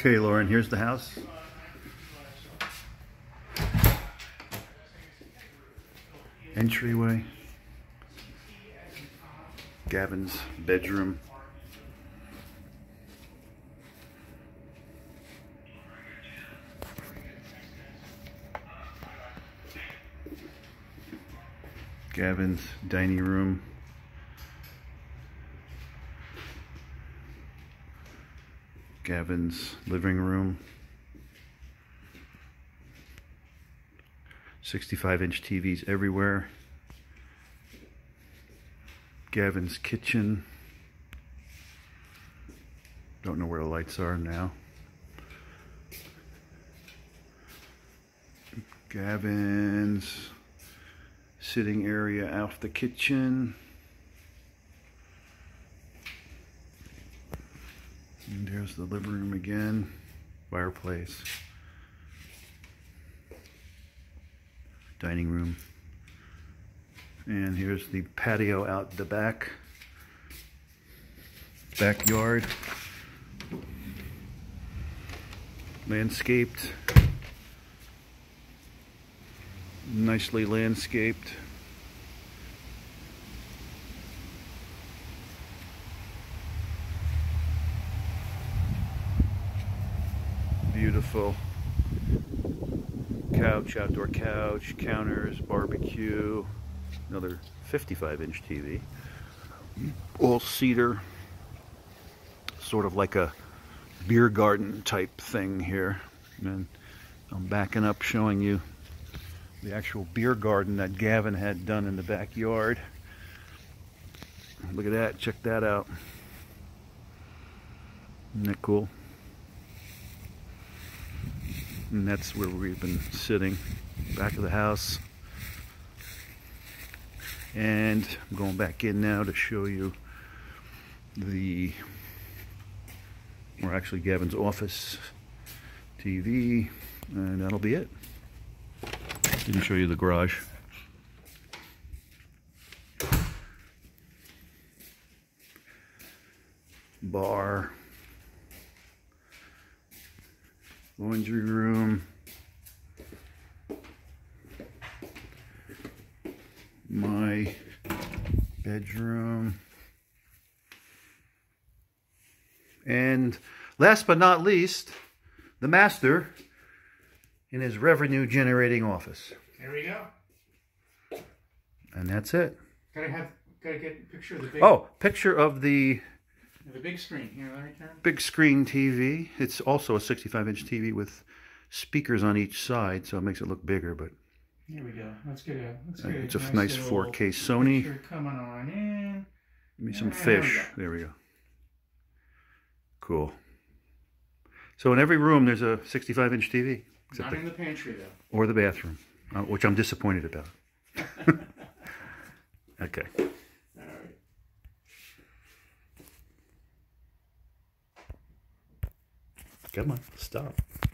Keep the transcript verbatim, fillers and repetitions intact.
Okay, Lauren, here's the house. Entryway. Gavin's bedroom. Gavin's dining room. Gavin's living room. sixty-five inch T Vs everywhere. Gavin's kitchen. Don't know where the lights are now. Gavin's sitting area off the kitchen. And there's the living room again. Fireplace. Dining room. And here's the patio out the back. Backyard. Landscaped. Nicely landscaped. Beautiful couch, outdoor couch, counters, barbecue, another fifty-five inch T V, all cedar, sort of like a beer garden type thing here. And I'm backing up showing you the actual beer garden that Gavin had done in the backyard. Look at that, check that out. Isn't that cool? And that's where we've been sitting, back of the house. And I'm going back in now to show you the, or actually Gavin's office T V, and that'll be it. Didn't show you the garage. Bar. Laundry room. My bedroom. And last but not least, the master in his revenue generating office. There we go. And that's it. Gotta have, gotta get a picture of the big. Oh, picture of the the big screen. Here, let me turn. Big screen T V. It's also a sixty-five inch T V with speakers on each side, so it makes it look bigger. But here we go. Let's get a. Let's uh, get it's a a nice, nice four K Sony. Coming on in. Give me some There fish. we There we go. Cool. So in every room there's a sixty-five inch T V. Not in the pantry though. Or the bathroom, uh, which I'm disappointed about. Okay. All right. Come on, stop.